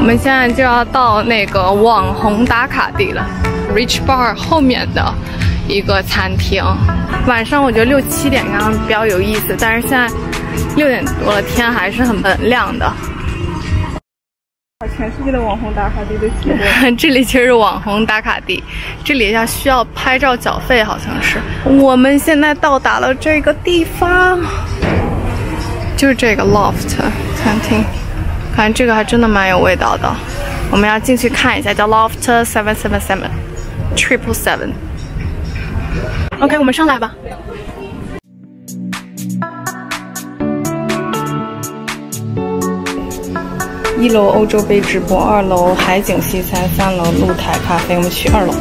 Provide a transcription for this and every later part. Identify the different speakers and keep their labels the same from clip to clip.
Speaker 1: 们现在就要到那个网红打卡地了 ，Rich Bar 后面的一个餐厅。晚上我觉得6、7点刚刚比较有意思，但是现在6点多了，天还是很亮的。
Speaker 2: 全世界的网红打卡地都去过。
Speaker 1: 这里就是网红打卡地，这里需要拍照缴费，好像是。我们现在到达了这个地方，就是这个 Loft 餐厅。感觉这个还真的蛮有味道的，我们要进去看一下，叫 Loft 777。OK， 我们上来吧。1楼欧洲杯直播，2楼海景西餐，3楼露台咖啡。我们去2楼。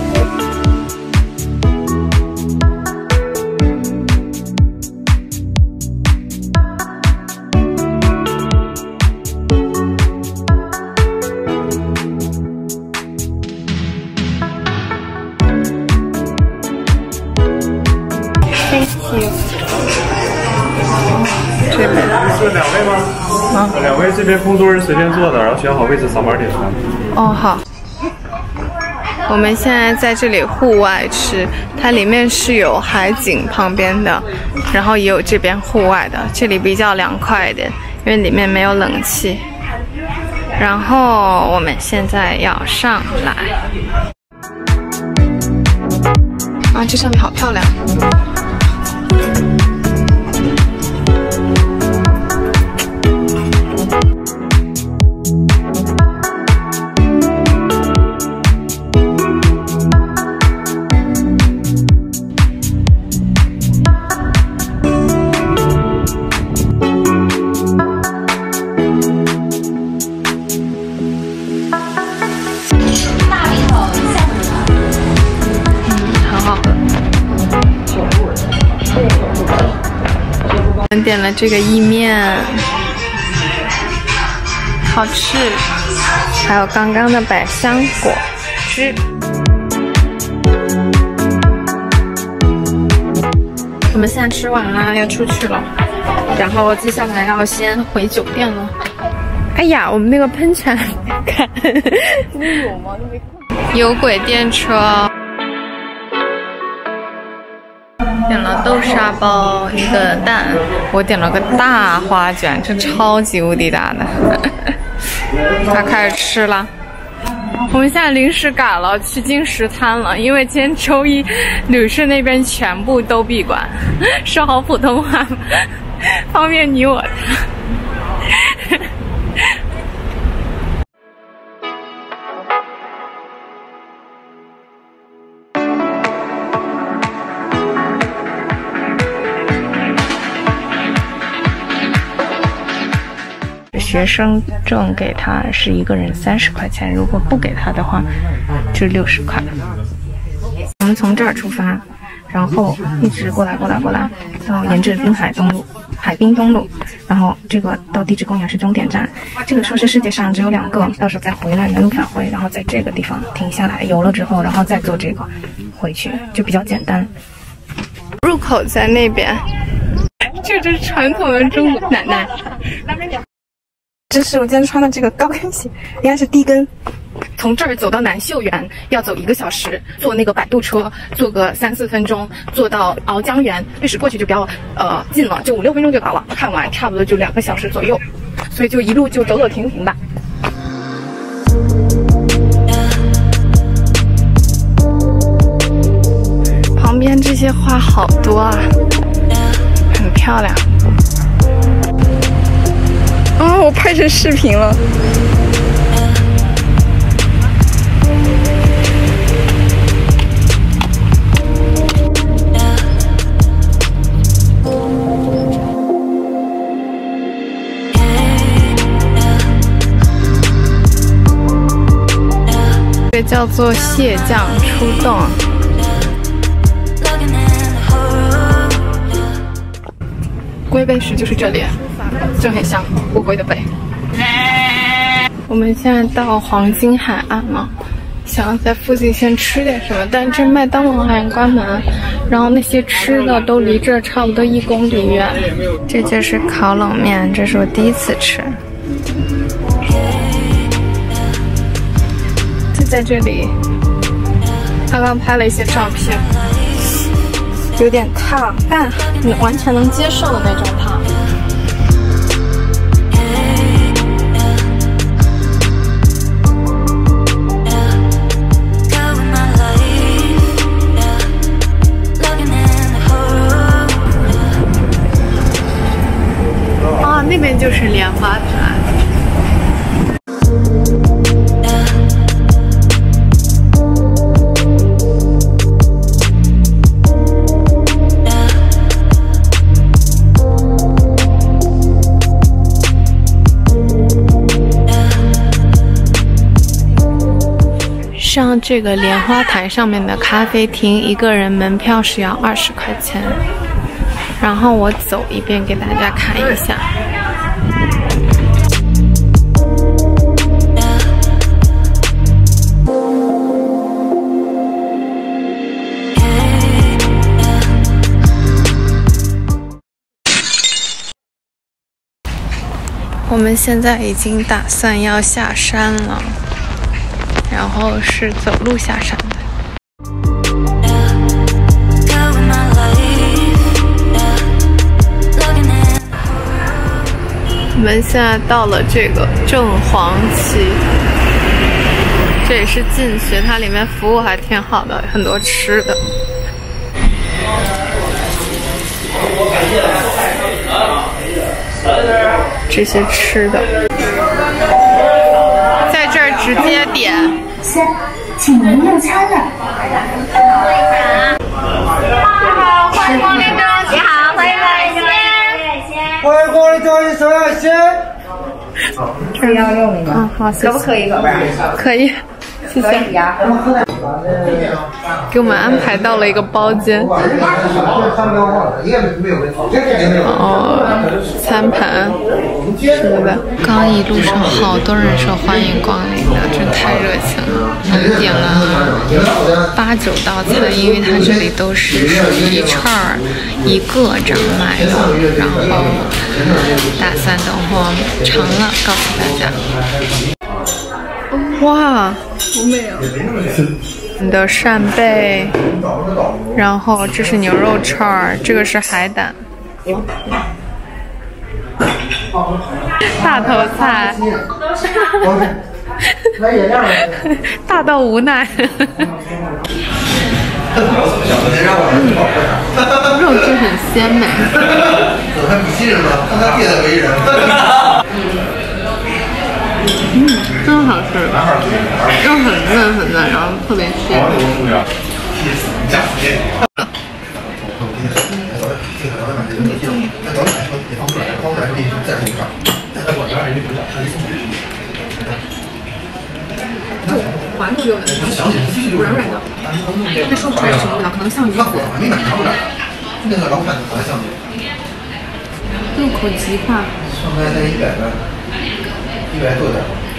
Speaker 1: 这边
Speaker 3: 是2位吗？啊，2位这边工作人随便坐的，然后选好位置扫码点餐。
Speaker 1: 哦，好。我们现在在这里户外吃，它里面是有海景旁边的，然后也有这边户外的，这里比较凉快一点，因为里面没有冷气。然后我们现在要上来。啊，这上面好漂亮。我们点了这个意面，好吃，还有刚刚的百香果汁。我们现在吃完了，要出去了，然后接下来要先回酒店了。哎呀，我们那个喷泉，看，今天有吗？都没看。有轨电车。点了豆沙包，1个蛋，我点了个大花卷，这超级无敌大的。他开始吃了。我们现在临时改了去进食餐了，因为今天周一，旅顺那边全部都闭馆。说好普通话，方便你我他。学生证给他是1个人30块钱，如果不给他的话就60块。我们从这儿出发，然后一直过来，到沿着海滨东路，然后这个到地质公园是终点站。这个说是世界上只有2个，到时候再回来原路返回，然后在这个地方停下来游了之后，然后再坐这个回去，就比较简单。入口在那边，这是传统的中国奶奶。这是我今天穿的这个高跟鞋，应该是低跟。从这儿走到南秀园要走1个小时，坐那个摆渡车，坐个3、4分钟，坐到鳌江园，历史过去就比较近了，就5、6分钟就到了。看完差不多就2个小时左右，所以就一路就走走停停吧。旁边这些花好多啊，很漂亮。哦，我拍成视频了。这个叫做蟹酱出洞。龟背石就是这里，就很像乌龟的背。我们现在到黄金海岸了，想要在附近先吃点什么，但这麦当劳好像关门，然后那些吃的都离这儿差不多1公里远。这就是烤冷面，这是我第一次吃。 在这里，刚刚拍了一些照片，有点烫，但你完全能接受的那种烫。啊，那边就是莲花潭。上这个莲花潭上面的咖啡厅，一个人门票是要20块钱。然后我走一遍给大家看一下。我们现在已经打算要下山了。然后是走路下山的。我们现在到了这个正黄旗，这也是进去，它里面服务还挺好的，很多吃的。这些吃的，在这儿直接点。
Speaker 4: 请您用餐了。
Speaker 5: 好，欢迎光临中西，好，欢迎海鲜。
Speaker 6: 欢迎光临中西手海鲜。
Speaker 4: 这要用一个，
Speaker 1: 好，谢谢。
Speaker 4: 可不可以，宝贝儿？
Speaker 1: 可以，谢谢。
Speaker 4: 可以呀。
Speaker 1: 给我们安排到了一个包间。哦，餐盘吃的。刚一路上好多人说欢迎光临的，真太热情了。我们点了8、9道菜，因为它这里都是属于一串儿一个这样卖的，然后打算等会儿尝了告诉大家。哇，好美啊！你的扇贝，然后这是牛肉串儿，这个是海胆，大头菜，大到无奈。肉质很鲜美。真好吃，肉很嫩很嫩，然后特别鲜。滑溜溜的，软软的，但说不出来什么味道，可能像鱼火。入口即化。上来才100万，100多点。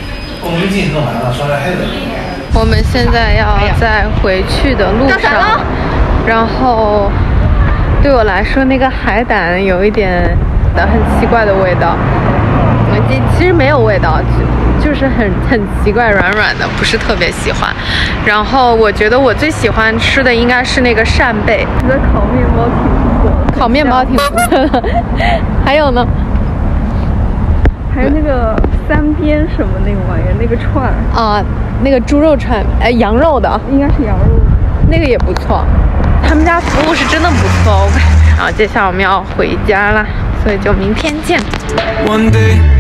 Speaker 1: 我们现在要在回去的路上，然后对我来说，那个海胆有一点很奇怪的味道。其实没有味道，就是很奇怪，软软的，不是特别喜欢。然后我觉得我最喜欢吃的应该是那个扇贝。觉得烤面包挺不错的，烤面包挺不错的。还有呢？还有那个三边什么那个玩意儿，那个串儿啊，那个猪肉串，羊肉的，应该是羊肉，那个也不错。他们家服务是真的不错。然后接下来我们要回家了，所以就明天见。One day